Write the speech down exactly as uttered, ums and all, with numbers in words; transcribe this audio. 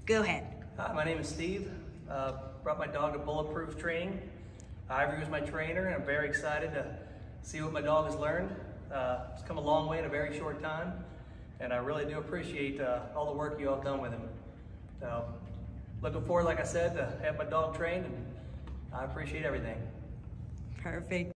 Go ahead. Hi, my name is Steve. Uh, brought my dog to Bulletproof Training. Ivory was my trainer, and I'm very excited to see what my dog has learned. Uh, it's come a long way in a very short time, and I really do appreciate uh, all the work you all have done with him. So, looking forward, like I said, to have my dog trained, and I appreciate everything. Perfect.